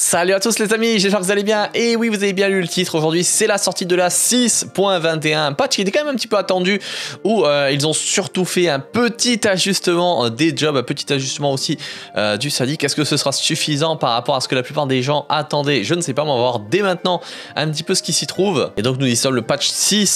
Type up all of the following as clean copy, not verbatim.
Salut à tous les amis, j'espère que vous allez bien. Et oui, vous avez bien lu le titre, aujourd'hui c'est la sortie de la 6.21, patch qui était quand même un petit peu attendu, où ils ont surtout fait un petit ajustement des jobs, un petit ajustement aussi du sadique. Est-ce que ce sera suffisant par rapport à ce que la plupart des gens attendaient? Je ne sais pas, mais on va voir dès maintenant un petit peu ce qui s'y trouve. Et donc nous y sommes le patch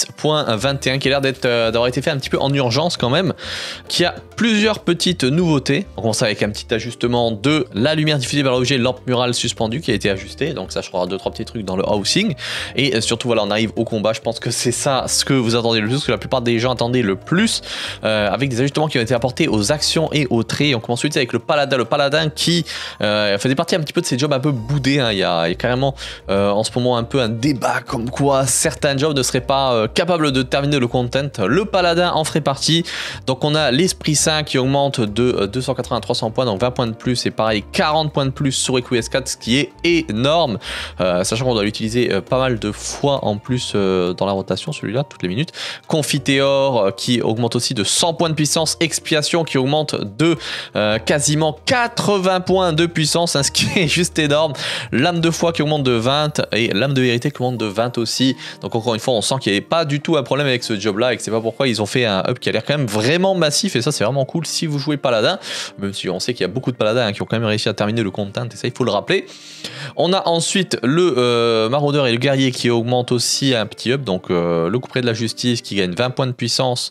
6.21 qui a l'air d'avoir été fait un petit peu en urgence quand même, qui a plusieurs petites nouveautés. On commence avec un petit ajustement de la lumière diffusée vers l'objet, lampe murale suspendue qui a été ajusté, donc ça je crois 2-3 petits trucs dans le housing. Et surtout voilà, on arrive au combat, je pense que c'est ça ce que vous attendez le plus, ce que la plupart des gens attendaient le plus, avec des ajustements qui ont été apportés aux actions et aux traits. On commence ensuite avec le paladin qui faisait partie un petit peu de ces jobs un peu boudés, hein. Il y a carrément en ce moment un peu un débat comme quoi certains jobs ne seraient pas capables de terminer le content. Le paladin en ferait partie. Donc on a l'esprit saint qui augmente de 280 à 300 points, donc 20 points de plus, et pareil 40 points de plus sur EQS4, ce qui est énorme, sachant qu'on doit l'utiliser pas mal de fois en plus dans la rotation, celui-là, toutes les minutes. Confiteor qui augmente aussi de 100 points de puissance, expiation qui augmente de quasiment 80 points de puissance, hein, ce qui est juste énorme. Lame de foi qui augmente de 20 et lame de vérité qui augmente de 20 aussi. Donc encore une fois, on sent qu'il n'y avait pas du tout un problème avec ce job-là et que c'est pas pourquoi ils ont fait un up qui a l'air quand même vraiment massif, et ça c'est vraiment cool si vous jouez paladin, même si on sait qu'il y a beaucoup de paladins qui ont quand même réussi à terminer le content, et ça il faut le rappeler. On a ensuite le maraudeur et le guerrier qui augmentent aussi un petit up, donc le couperet de la justice qui gagne 20 points de puissance,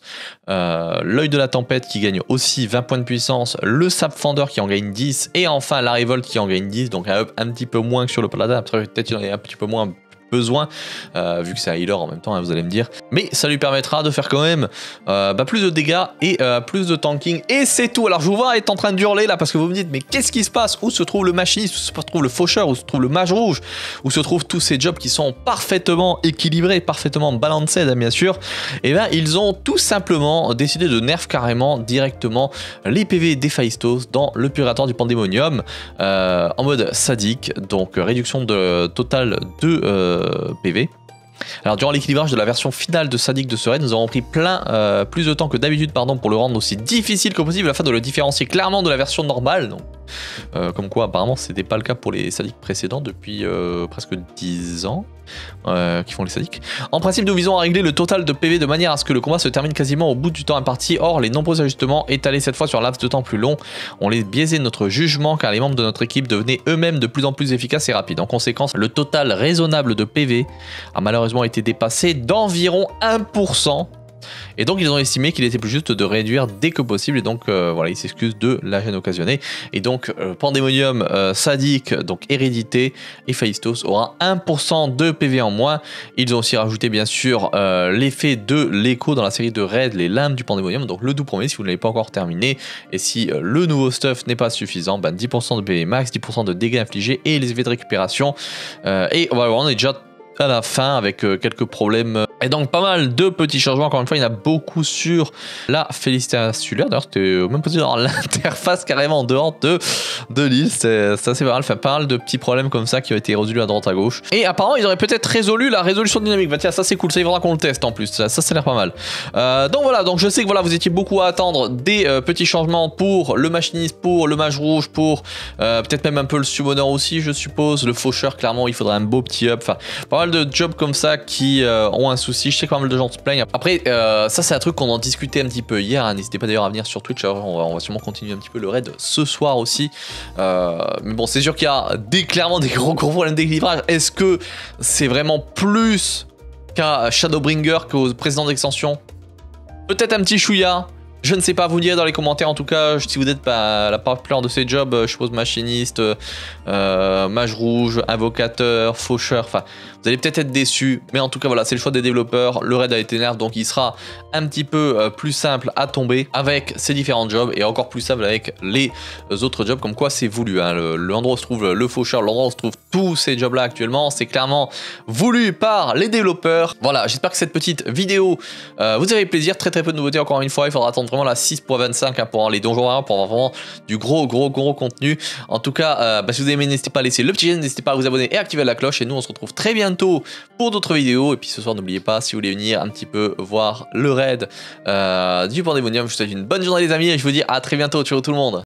l'œil de la tempête qui gagne aussi 20 points de puissance, le sapfender qui en gagne 10, et enfin la révolte qui en gagne 10, donc un up un petit peu moins que sur le paladin. Peut-être il en a un petit peu moins besoin, vu que c'est un healer en même temps, hein, vous allez me dire, mais ça lui permettra de faire quand même plus de dégâts et plus de tanking, et c'est tout. Alors je vous vois être en train d'hurler là parce que vous me dites mais qu'est-ce qui se passe, où se trouve le machiniste, où se trouve le faucheur, où se trouve le mage rouge, où se trouvent tous ces jobs qui sont parfaitement équilibrés, parfaitement balancés, bien sûr. Et bien ils ont tout simplement décidé de nerf carrément directement les PV des Phaistos dans le purgatoire du Pandémonium, en mode sadique, donc réduction de totale de PV. Alors durant l'équilibrage de la version finale de Sadique de ce raid, nous avons pris plus de temps que d'habitude pour le rendre aussi difficile que possible afin de le différencier clairement de la version normale. Donc, comme quoi apparemment c'était pas le cas pour les Sadiques précédents depuis presque 10 ans qui font les Sadiques. En principe nous visons à régler le total de PV de manière à ce que le combat se termine quasiment au bout du temps imparti. Or les nombreux ajustements étalés cette fois sur un laps de temps plus long ont biaisé notre jugement, car les membres de notre équipe devenaient eux-mêmes de plus en plus efficaces et rapides. En conséquence, le total raisonnable de PV a malheureusement été dépassé d'environ 1%. Et donc ils ont estimé qu'il était plus juste de réduire dès que possible, et donc voilà, ils s'excusent de la gêne occasionnée. Et donc Pandémonium, Sadique, donc Hérédité et Phaistos aura 1% de PV en moins. Ils ont aussi rajouté bien sûr l'effet de l'écho dans la série de raids, les lames du Pandémonium, donc le tout premier si vous ne l'avez pas encore terminé. Et si le nouveau stuff n'est pas suffisant, 10% de PV max, 10% de dégâts infligés et les effets de récupération. Et voilà, on est déjà à la fin avec quelques problèmes. Et donc pas mal de petits changements, encore une fois il y en a beaucoup sur la félicité insulaire, d'ailleurs c'était même possible dans l'interface carrément en dehors de l'île, c'est assez pas mal, enfin pas mal de petits problèmes comme ça qui ont été résolus à droite à gauche. Et apparemment ils auraient peut-être résolu la résolution dynamique, bah tiens ça c'est cool, ça il faudra qu'on le teste en plus, ça a l'air pas mal. Donc voilà, donc je sais que voilà vous étiez beaucoup à attendre des petits changements pour le machiniste, pour le mage rouge, pour peut-être même un peu le summoner aussi je suppose, le faucheur clairement il faudrait un beau petit up, enfin pas mal de jobs comme ça qui ont un souci. Je sais que pas mal de gens se plaignent. Après, ça c'est un truc qu'on en discutait un petit peu hier, hein. N'hésitez pas d'ailleurs à venir sur Twitch, on va sûrement continuer un petit peu le raid ce soir aussi. Mais bon, c'est sûr qu'il y a clairement des gros problèmes d'équilibrage. Est-ce que c'est vraiment plus qu'à Shadowbringer qu'aux précédentes extensions? Peut-être un petit chouïa. Je ne sais pas, vous me direz dans les commentaires en tout cas si vous êtes la plupart de ces jobs, je suppose machiniste, mage rouge, invocateur, faucheur, enfin vous allez peut-être être déçus, mais en tout cas voilà, c'est le choix des développeurs, le raid a été nerf, donc il sera un petit peu plus simple à tomber avec ces différents jobs, et encore plus simple avec les autres jobs, comme quoi c'est voulu, hein. L'endroit où se trouve le faucheur, l'endroit où se trouvent tous ces jobs là actuellement, c'est clairement voulu par les développeurs. Voilà, j'espère que cette petite vidéo vous avez plaisir, très peu de nouveautés encore une fois, il faudra attendre vraiment la 6.25 hein, pour les donjons rares, pour avoir vraiment du gros contenu. En tout cas, si vous aimez, n'hésitez pas à laisser le petit j'aime, n'hésitez pas à vous abonner et activer la cloche, et nous on se retrouve très bientôt pour d'autres vidéos. Et puis ce soir n'oubliez pas, si vous voulez venir un petit peu voir le raid du Pandémonium, je vous souhaite une bonne journée les amis, et je vous dis à très bientôt, ciao tout le monde.